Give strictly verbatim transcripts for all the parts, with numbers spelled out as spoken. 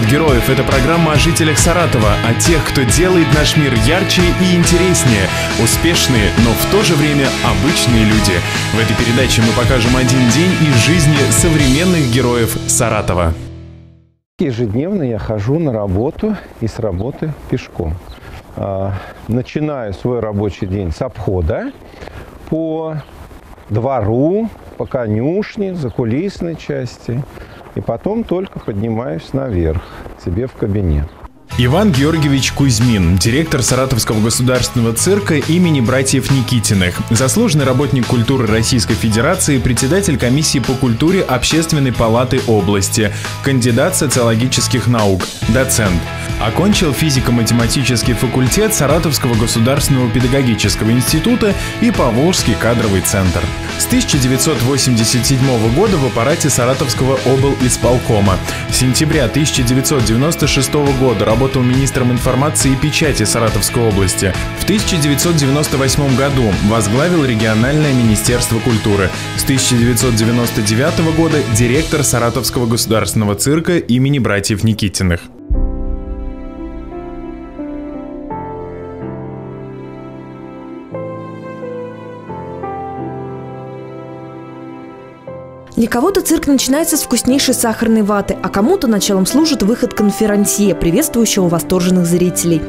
героев» — это программа о жителях Саратова, о тех, кто делает наш мир ярче и интереснее. Успешные, но в то же время обычные люди. В этой передаче мы покажем один день из жизни современных героев Саратова. Ежедневно я хожу на работу и с работы пешком. Начинаю свой рабочий день с обхода по двору, по конюшне, закулисной части. И потом только поднимаюсь наверх, к себе в кабинет. Иван Георгиевич Кузьмин, директор Саратовского государственного цирка имени братьев Никитиных, заслуженный работник культуры Российской Федерации, председатель комиссии по культуре Общественной палаты области, кандидат социологических наук, доцент. Окончил физико-математический факультет Саратовского государственного педагогического института и Поволжский кадровый центр. С тысяча девятьсот восемьдесят седьмого года в аппарате Саратовского облисполкома. С сентября тысяча девятьсот девяносто шестого года работал министром информации и печати Саратовской области. В тысяча девятьсот девяносто восьмом году возглавил региональное министерство культуры. С тысяча девятьсот девяносто девятого года директор Саратовского государственного цирка имени братьев Никитиных. Для кого-то цирк начинается с вкуснейшей сахарной ваты, а кому-то началом служит выход конферансье, приветствующего восторженных зрителей.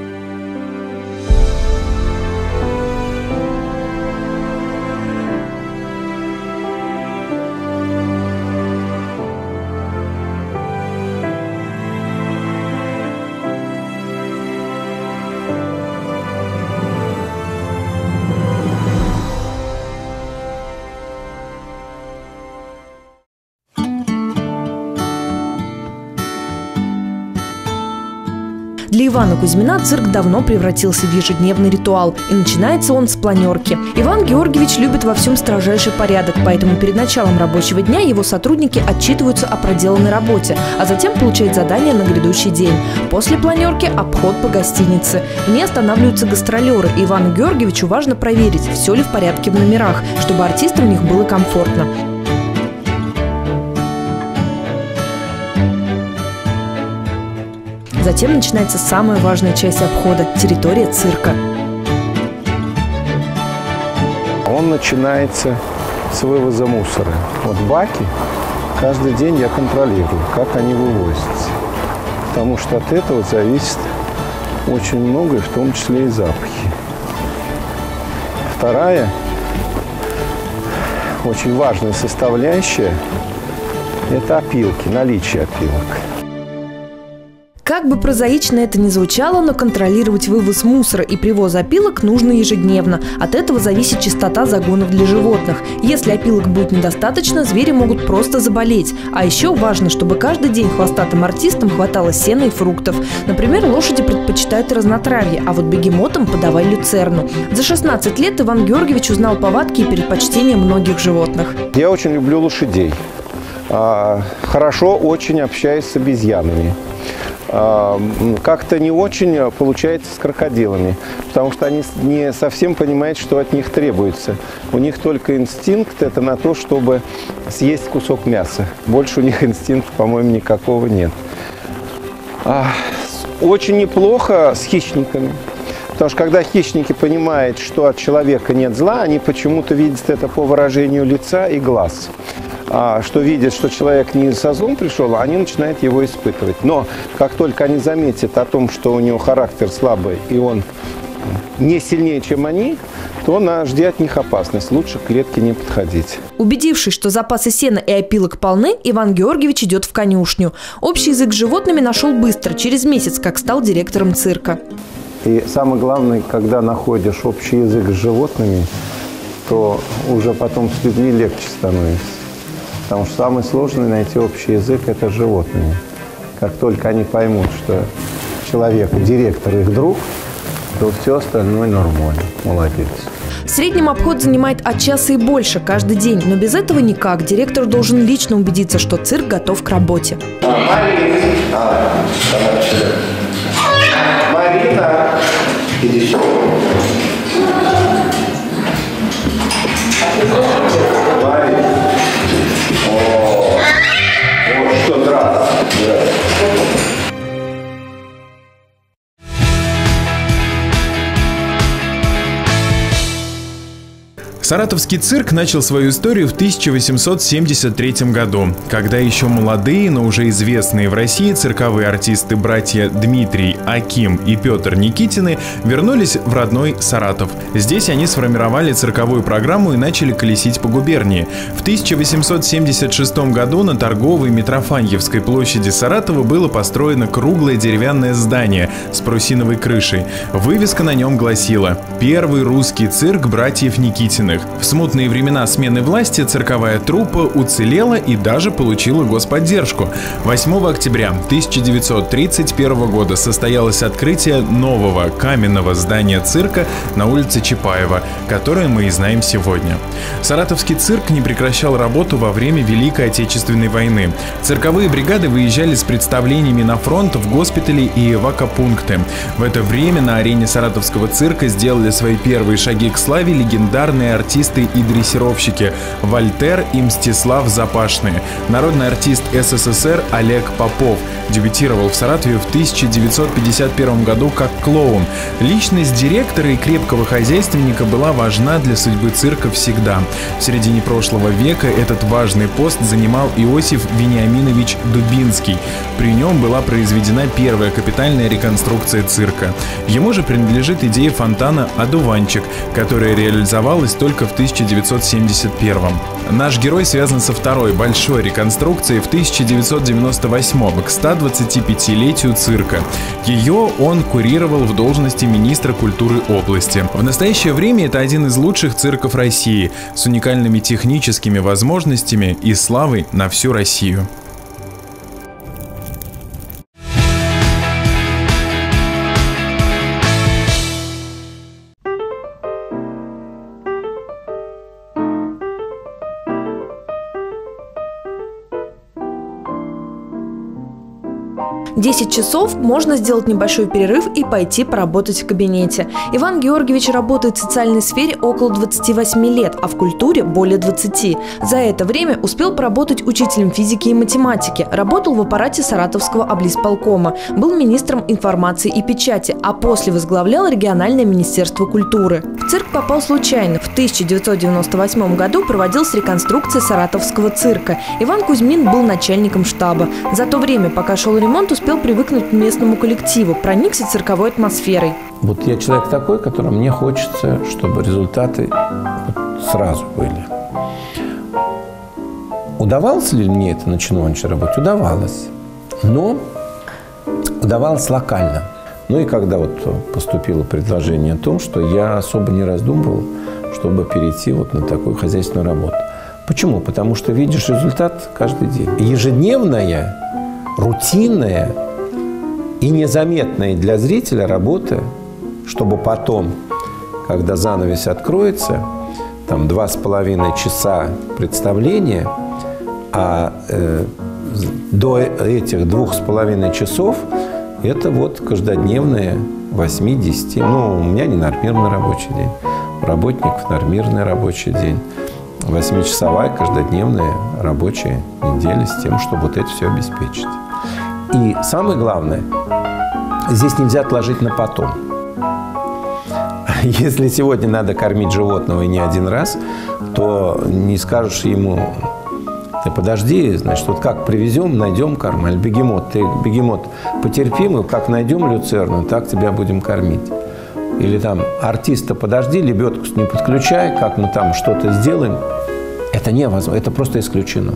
Для Ивана Кузьмина цирк давно превратился в ежедневный ритуал, и начинается он с планерки. Иван Георгиевич любит во всем строжайший порядок, поэтому перед началом рабочего дня его сотрудники отчитываются о проделанной работе, а затем получают задание на грядущий день. После планерки – обход по гостинице. В ней останавливаются гастролеры, и Ивану Георгиевичу важно проверить, все ли в порядке в номерах, чтобы артистам в них было комфортно. Затем начинается самая важная часть обхода – территория цирка. Он начинается с вывоза мусора. Вот баки каждый день я контролирую, как они вывозятся. Потому что от этого зависит очень многое, в том числе и запахи. Вторая очень важная составляющая – это опилки, наличие опилок. Как бы прозаично это ни звучало, но контролировать вывоз мусора и привоз опилок нужно ежедневно. От этого зависит чистота загонов для животных. Если опилок будет недостаточно, звери могут просто заболеть. А еще важно, чтобы каждый день хвостатым артистам хватало сена и фруктов. Например, лошади предпочитают разнотравье, а вот бегемотам подавай люцерну. За шестнадцать лет Иван Георгиевич узнал повадки и предпочтения многих животных. Я очень люблю лошадей. Хорошо очень общаюсь с обезьянами. Как-то не очень получается с крокодилами, потому что они не совсем понимают, что от них требуется. У них только инстинкт – это на то, чтобы съесть кусок мяса. Больше у них инстинкта, по-моему, никакого нет. Очень неплохо с хищниками. Потому что когда хищники понимают, что от человека нет зла, они почему-то видят это по выражению лица и глаз. А что видят, что человек не со злом пришел, они начинают его испытывать. Но как только они заметят о том, что у него характер слабый, и он не сильнее, чем они, то на жди от них опасность. Лучше к клетке не подходить. Убедившись, что запасы сена и опилок полны, Иван Георгиевич идет в конюшню. Общий язык с животными нашел быстро, через месяц, как стал директором цирка. И самое главное, когда находишь общий язык с животными, то уже потом с людьми легче становится. Потому что самое сложное найти общий язык – это с животными. Как только они поймут, что человек, директор их друг, то все остальное нормально. Молодец. В среднем обход занимает от часа и больше каждый день, но без этого никак. Директор должен лично убедиться, что цирк готов к работе. Марина, иди сюда. Саратовский цирк начал свою историю в тысяча восемьсот семьдесят третьем году, когда еще молодые, но уже известные в России цирковые артисты братья Дмитрий, Аким и Петр Никитины вернулись в родной Саратов. Здесь они сформировали цирковую программу и начали колесить по губернии. В тысяча восемьсот семьдесят шестом году на торговой Митрофаньевской площади Саратова было построено круглое деревянное здание с парусиновой крышей. Вывеска на нем гласила: «Первый русский цирк братьев Никитиных». В смутные времена смены власти цирковая труппа уцелела и даже получила господдержку. восьмого октября тысяча девятьсот тридцать первого года состоялось открытие нового каменного здания цирка на улице Чапаева, которое мы и знаем сегодня. Саратовский цирк не прекращал работу во время Великой Отечественной войны. Цирковые бригады выезжали с представлениями на фронт, в госпитали и эвакопункты. В это время на арене Саратовского цирка сделали свои первые шаги к славе легендарные артисты и дрессировщики Вольтер и Мстислав Запашные. Народный артист СССР Олег Попов дебютировал в Саратове в тысяча девятьсот пятьдесят первом году как клоун. Личность директора и крепкого хозяйственника была важна для судьбы цирка всегда. В середине прошлого века этот важный пост занимал Иосиф Вениаминович Дубинский. При нем была произведена первая капитальная реконструкция цирка. Ему же принадлежит идея фонтана «Одуванчик», которая реализовалась только в тысяча девятьсот семьдесят первом. Наш герой связан со второй большой реконструкцией в тысяча девятьсот девяносто восьмом к стодвадцатипятилетию цирка. Ее он курировал в должности министра культуры области. В настоящее время это один из лучших цирков России с уникальными техническими возможностями и славой на всю Россию. десять часов можно сделать небольшой перерыв и пойти поработать в кабинете. Иван Георгиевич работает в социальной сфере около двадцати восьми лет, а в культуре более двадцати. За это время успел поработать учителем физики и математики, работал в аппарате Саратовского облисполкома, был министром информации и печати, а после возглавлял региональное министерство культуры. В цирк попал случайно. В тысяча девятьсот девяносто восьмом году проводилась реконструкция Саратовского цирка. Иван Кузьмин был начальником штаба. За то время, пока шел ремонт, успел привыкнуть к местному коллективу, проникся цирковой атмосферой. Вот я человек такой, которому мне хочется, чтобы результаты вот сразу были. Удавалось ли мне это на чиновничьей работе? Удавалось. Но удавалось локально. Ну и когда вот поступило предложение о том, что я особо не раздумывал, чтобы перейти вот на такую хозяйственную работу. Почему? Потому что видишь результат каждый день. Ежедневная, рутинная и незаметная для зрителя работа, чтобы потом, когда занавес откроется, там два с половиной часа представления, а э, до этих двух с половиной часов это вот каждодневные восемь-десять. Ну, у меня не нормированный рабочий день, у работников нормированный рабочий день. Восьмичасовая каждодневная рабочая неделя с тем, чтобы вот это все обеспечить. И самое главное, здесь нельзя отложить на потом. Если сегодня надо кормить животного и не один раз, то не скажешь ему: ты подожди, значит, вот как привезем, найдем корм, или бегемот, ты бегемот потерпи, мы как найдем люцерну, так тебя будем кормить. Или там артиста подожди, лебедку не подключай, как мы там что-то сделаем. Это невозможно, это просто исключено.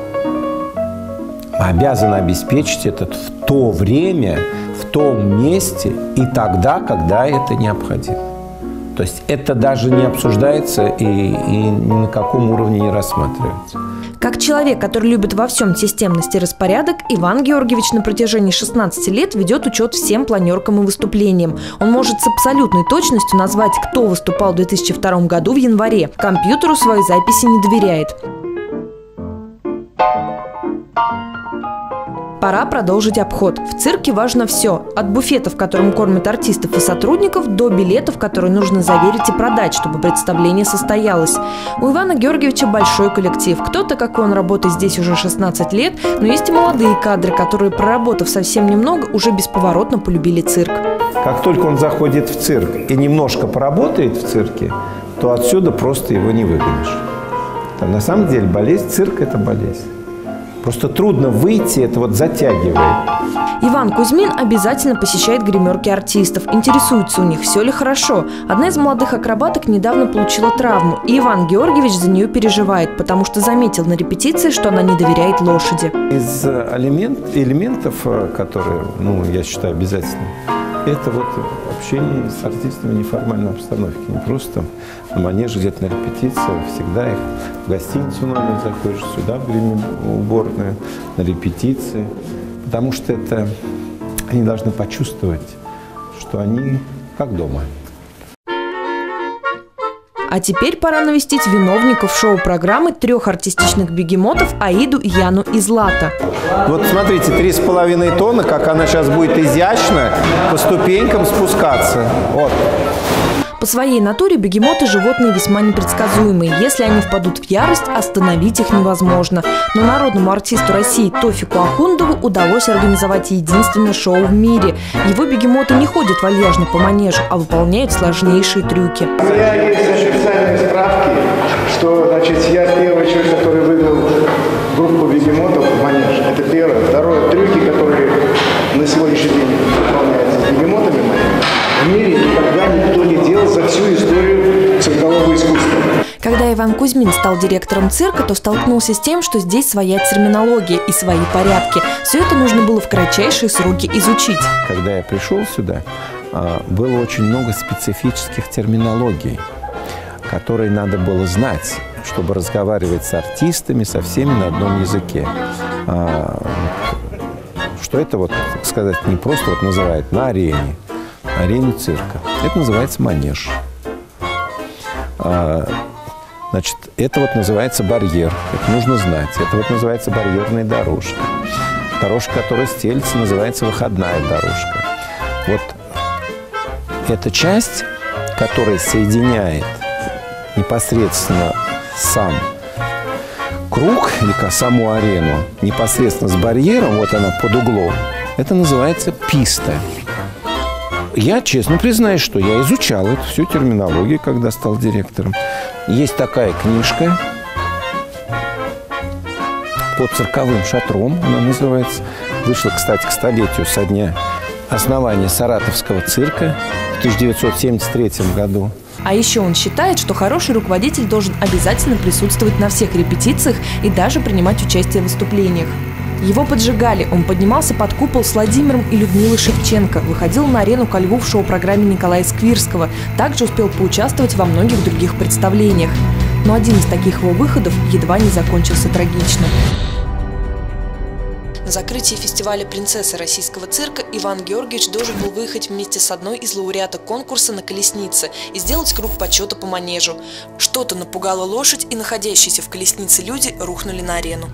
Мы обязаны обеспечить это в то время, в том месте и тогда, когда это необходимо. То есть это даже не обсуждается и, и ни на каком уровне не рассматривается. Как человек, который любит во всем системность и распорядок, Иван Георгиевич на протяжении шестнадцати лет ведет учет всем планеркам и выступлениям. Он может с абсолютной точностью назвать, кто выступал в две тысячи втором году в январе. Компьютеру свои записи не доверяет. Пора продолжить обход. В цирке важно все. От буфета, в котором кормят артистов и сотрудников, до билетов, которые нужно заверить и продать, чтобы представление состоялось. У Ивана Георгиевича большой коллектив. Кто-то, как и он, работает здесь уже шестнадцать лет, но есть и молодые кадры, которые, проработав совсем немного, уже бесповоротно полюбили цирк. Как только он заходит в цирк и немножко поработает в цирке, то отсюда просто его не выгонишь. Там, на самом деле болезнь, цирк – это болезнь. Просто трудно выйти, это вот затягивает. Иван Кузьмин обязательно посещает гримерки артистов. Интересуется у них, все ли хорошо. Одна из молодых акробаток недавно получила травму, и Иван Георгиевич за нее переживает, потому что заметил на репетиции, что она не доверяет лошади. Из элемент, элементов, которые, ну, я считаю обязательными, это вот общение с артистами в неформальной обстановке. Не просто на манеже, где-то на репетициях, всегда их в гостиницу номер заходишь, сюда в грим-уборную, на репетиции. Потому что это они должны почувствовать, что они как дома. А теперь пора навестить виновников шоу-программы трех артистичных бегемотов Аиду, Яну и Злата. Вот смотрите, три с половиной тонны, как она сейчас будет изящно по ступенькам спускаться. Вот. По своей натуре бегемоты – животные весьма непредсказуемые. Если они впадут в ярость, остановить их невозможно. Но народному артисту России Тофику Ахундову удалось организовать единственное шоу в мире. Его бегемоты не ходят вальяжно по манежу, а выполняют сложнейшие трюки. У меня есть официальные справки, что, значит, я первый человек, который вывел группу бегемотов в манеж. Это первое. Второе. Трюки, которые на сегодняшний день выполняются с бегемотами в мире, никогда никто не делал за всю историю циркового искусства. Когда Иван Кузьмин стал директором цирка, то столкнулся с тем, что здесь своя терминология и свои порядки. Все это нужно было в кратчайшие сроки изучить. Когда я пришел сюда, было очень много специфических терминологий, которые надо было знать, чтобы разговаривать с артистами, со всеми на одном языке. Что это, вот, так сказать, не просто вот называют на арене, на арене цирка. Это называется манеж. Значит, это вот называется барьер. Это нужно знать. Это вот называется барьерная дорожка. Дорожка, которая стелится, называется выходная дорожка. Вот эта часть, которая соединяет непосредственно сам круг или саму арену, непосредственно с барьером, вот она под углом, это называется писта. Я честно признаюсь, что я изучал эту всю терминологию, когда стал директором. Есть такая книжка «Под цирковым шатром», она называется. Вышла, кстати, к столетию со дня основания Саратовского цирка в тысяча девятьсот семьдесят третьем году. А еще он считает, что хороший руководитель должен обязательно присутствовать на всех репетициях и даже принимать участие в выступлениях. Его поджигали, он поднимался под купол с Владимиром и Людмилой Шевченко, выходил на арену ко льву в шоу-программе Николая Сквирского, также успел поучаствовать во многих других представлениях. Но один из таких его выходов едва не закончился трагично. На закрытии фестиваля «Принцессы российского цирка» Иван Георгиевич должен был выехать вместе с одной из лауреаток конкурса на колеснице и сделать круг почета по манежу. Что-то напугало лошадь, и находящиеся в колеснице люди рухнули на арену.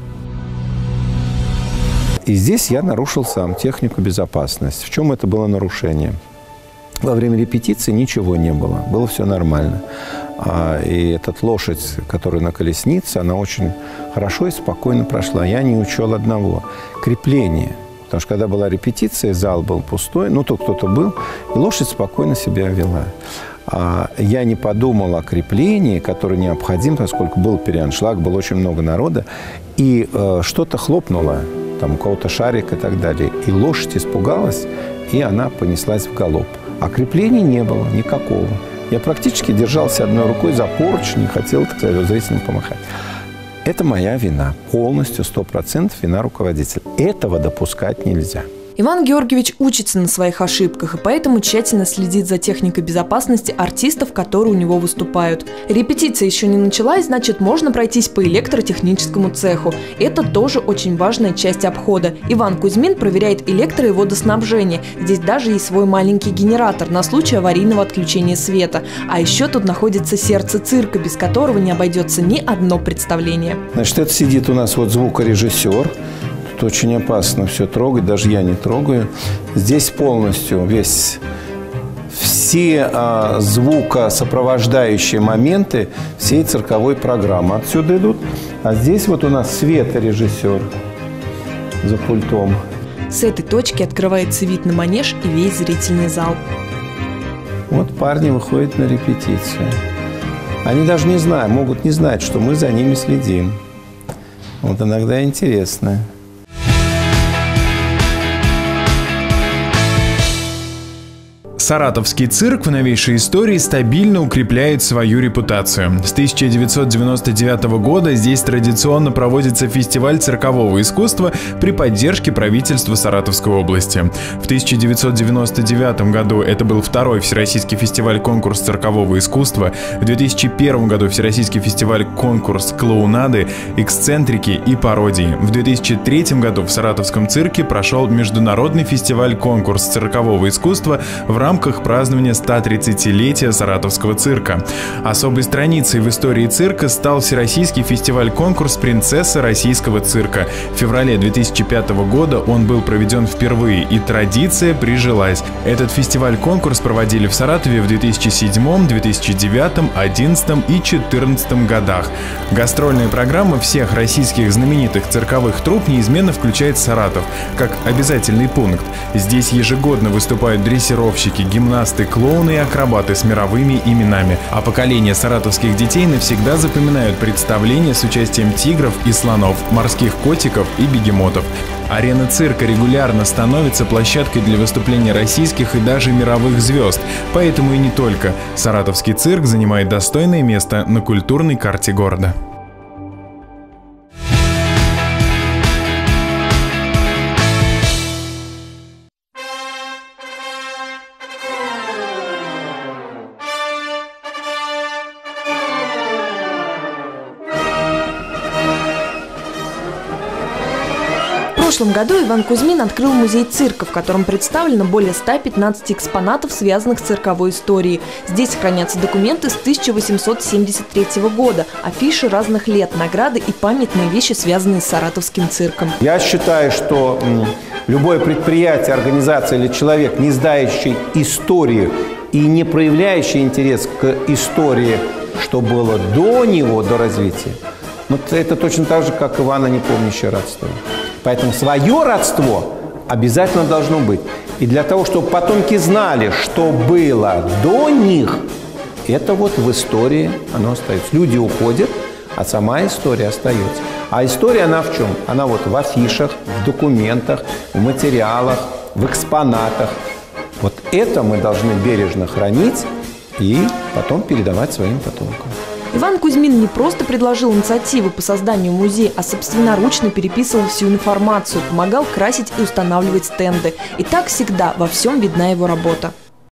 И здесь я нарушил сам технику безопасности. В чем это было нарушение? Во время репетиции ничего не было, было все нормально. И эта лошадь, которая на колеснице, она очень хорошо и спокойно прошла. Я не учел одного – крепление. Потому что когда была репетиция, зал был пустой, ну то кто-то был, и лошадь спокойно себя вела. Я не подумал о креплении, которое необходимо, поскольку был переаншлаг, было очень много народа, и что-то хлопнуло, там у кого-то шарик и так далее. И лошадь испугалась, и она понеслась в галоп. А крепления не было никакого. Я практически держался одной рукой за поручень, не хотел, так сказать, зрителям помахать. Это моя вина. Полностью, сто процентов вина руководителя. Этого допускать нельзя. Иван Георгиевич учится на своих ошибках и поэтому тщательно следит за техникой безопасности артистов, которые у него выступают. Репетиция еще не началась, значит, можно пройтись по электротехническому цеху. Это тоже очень важная часть обхода. Иван Кузьмин проверяет электро- и водоснабжение. Здесь даже есть свой маленький генератор на случай аварийного отключения света. А еще тут находится сердце цирка, без которого не обойдется ни одно представление. Значит, это сидит у нас вот звукорежиссер. Тут очень опасно все трогать, даже я не трогаю. Здесь полностью весь, все а, звукосопровождающие моменты всей цирковой программы отсюда идут. А здесь вот у нас светорежиссер за пультом. С этой точки открывается вид на манеж и весь зрительный зал. Вот парни выходят на репетицию. Они даже не знают, могут не знать, что мы за ними следим. Вот иногда интересно. Саратовский цирк в новейшей истории стабильно укрепляет свою репутацию. С тысяча девятьсот девяносто девятого года здесь традиционно проводится фестиваль циркового искусства при поддержке правительства Саратовской области. В тысяча девятьсот девяносто девятом году это был второй всероссийский фестиваль-конкурс циркового искусства. В две тысячи первом году всероссийский фестиваль-конкурс клоунады, эксцентрики и пародии. В две тысячи третьем году в Саратовском цирке прошел международный фестиваль-конкурс циркового искусства в рамках В рамках празднования ста тридцатилетия Саратовского цирка. Особой страницей в истории цирка стал всероссийский фестиваль-конкурс «Принцесса российского цирка». В феврале две тысячи пятого года он был проведен впервые, и традиция прижилась. Этот фестиваль-конкурс проводили в Саратове в две тысячи седьмом, две тысячи девятом, две тысячи одиннадцатом и две тысячи четырнадцатом годах. Гастрольная программа всех российских знаменитых цирковых труп неизменно включает Саратов, как обязательный пункт. Здесь ежегодно выступают дрессировщики, гимнасты, клоуны и акробаты с мировыми именами. А поколения саратовских детей навсегда запоминают представления с участием тигров и слонов, морских котиков и бегемотов. Арена цирка регулярно становится площадкой для выступления российских и даже мировых звезд. Поэтому и не только. Саратовский цирк занимает достойное место на культурной карте города. В прошлом году Иван Кузьмин открыл музей цирка, в котором представлено более ста пятнадцати экспонатов, связанных с цирковой историей. Здесь хранятся документы с тысяча восемьсот семьдесят третьего года, афиши разных лет, награды и памятные вещи, связанные с Саратовским цирком. Я считаю, что любое предприятие, организация или человек, не знающий историю и не проявляющий интерес к истории, что было до него, до развития, вот это точно так же, как Ивана не помнящее родство. Поэтому свое родство обязательно должно быть. И для того, чтобы потомки знали, что было до них, это вот в истории оно остается. Люди уходят, а сама история остается. А история, она в чем? Она вот в афишах, в документах, в материалах, в экспонатах. Вот это мы должны бережно хранить и потом передавать своим потомкам. Иван Кузьмин не просто предложил инициативу по созданию музея, а собственноручно переписывал всю информацию, помогал красить и устанавливать стенды. И так всегда во всем видна его работа.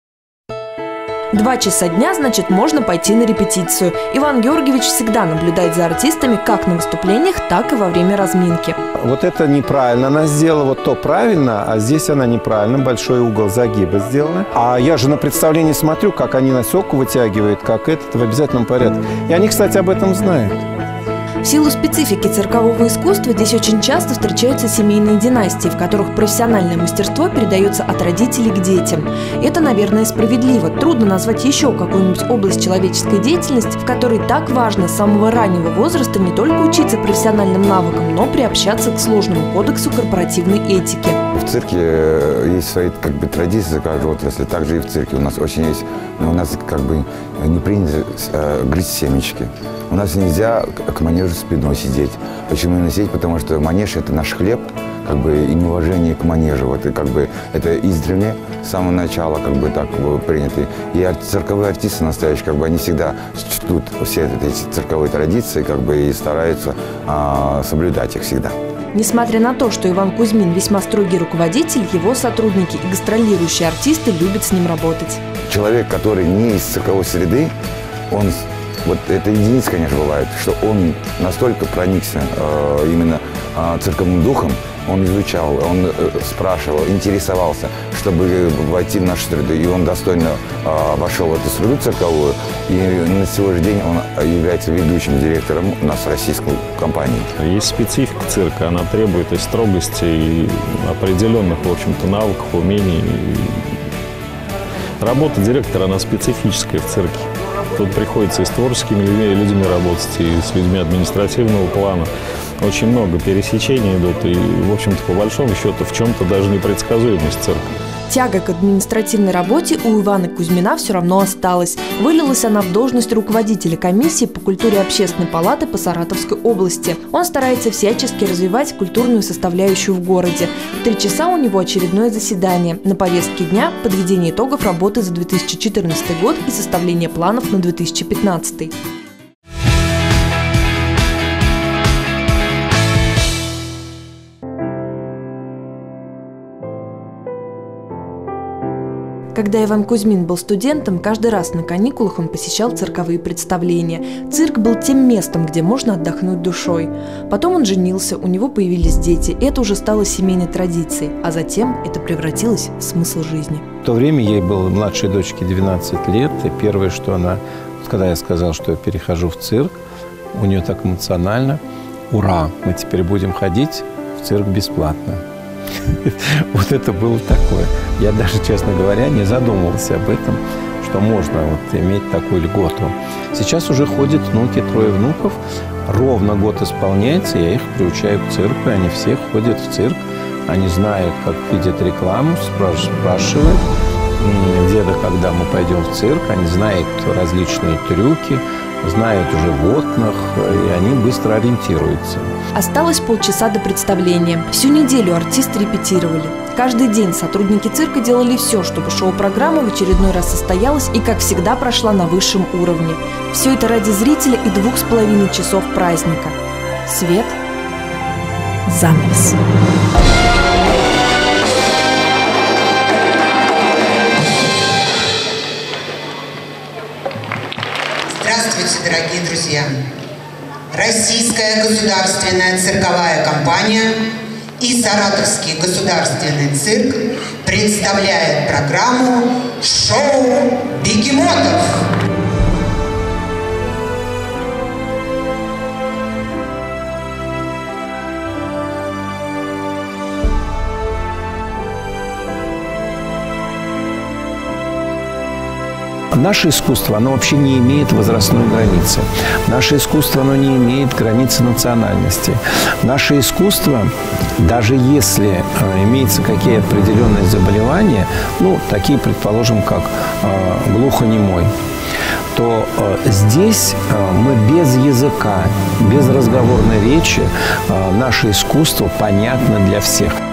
Два часа дня, значит, можно пойти на репетицию. Иван Георгиевич всегда наблюдает за артистами как на выступлениях, так и во время разминки. Вот это неправильно она сделала, вот то правильно, а здесь она неправильно, большой угол загиба сделана. А я же на представлении смотрю, как они носок вытягивают, как этот в обязательном порядке. И они, кстати, об этом знают. В силу специфики циркового искусства здесь очень часто встречаются семейные династии, в которых профессиональное мастерство передается от родителей к детям. Это, наверное, справедливо. Трудно назвать еще какую-нибудь область человеческой деятельности, в которой так важно с самого раннего возраста не только учиться профессиональным навыкам, но приобщаться к сложному кодексу корпоративной этики. В цирке есть свои как бы традиции за каждую отрасль, также и в цирке у нас очень есть, но у нас как бы не принято э, грызть семечки. У нас нельзя к манежу спиной сидеть. Почему именно сидеть? Потому что манеж – это наш хлеб, как бы, и неуважение к манежу. Вот, и, как бы, это издревле, с самого начала как бы, так принято. И ар- цирковые артисты настоящие, как бы, они всегда чтут все эти цирковые традиции как бы, и стараются а, соблюдать их всегда. Несмотря на то, что Иван Кузьмин весьма строгий руководитель, его сотрудники и гастролирующие артисты любят с ним работать. Человек, который не из цирковой среды, он, вот это единица, конечно, бывает, что он настолько проникся э, именно э, цирковым духом, он изучал, он э, спрашивал, интересовался, чтобы войти в нашу среду. И он достойно э, вошел в эту среду цирковую. И на сегодняшний день он является ведущим директором у нас российской компании. Есть специфика цирка, она требует и строгости, и определенных, в общем-то, навыков, умений. Работа директора, она специфическая в цирке. Тут приходится и с творческими людьми работать, и с людьми административного плана. Очень много пересечений идут, и, в общем-то, по большому счету, в чем-то даже непредсказуемость цирка. Тяга к административной работе у Ивана Кузьмина все равно осталась. Вылилась она в должность руководителя комиссии по культуре Общественной палаты по Саратовской области. Он старается всячески развивать культурную составляющую в городе. В три часа у него очередное заседание. На повестке дня – подведение итогов работы за две тысячи четырнадцатый год и составление планов на две тысячи пятнадцатый. Когда Иван Кузьмин был студентом, каждый раз на каникулах он посещал цирковые представления. Цирк был тем местом, где можно отдохнуть душой. Потом он женился, у него появились дети. Это уже стало семейной традицией, а затем это превратилось в смысл жизни. В то время ей было младшей дочке двенадцать лет, и первое, что она, когда я сказал, что я перехожу в цирк, у нее так эмоционально: ура, мы теперь будем ходить в цирк бесплатно. Вот это было такое. Я даже, честно говоря, не задумывался об этом, что можно вот иметь такую льготу. Сейчас уже ходят внуки, трое внуков. Ровно год исполняется, я их приучаю к цирку, и они все ходят в цирк. Они знают, как видят рекламу, спрашивают деда, когда мы пойдем в цирк. Они знают различные трюки, знают животных, и они быстро ориентируются. Осталось полчаса до представления. Всю неделю артисты репетировали. Каждый день сотрудники цирка делали все, чтобы шоу-программа в очередной раз состоялась и, как всегда, прошла на высшем уровне. Все это ради зрителя и двух с половиной часов праздника. Свет, занавес. Здравствуйте, дорогие друзья! Российская государственная цирковая компания и Саратовский государственный цирк представляет программу «Шоу бегемотов». Наше искусство, оно вообще не имеет возрастной границы. Наше искусство, оно не имеет границы национальности. Наше искусство, даже если э, имеются какие определенные заболевания, ну, такие, предположим, как э, глухонемой, то э, здесь э, мы без языка, без разговорной речи, э, наше искусство понятно для всех.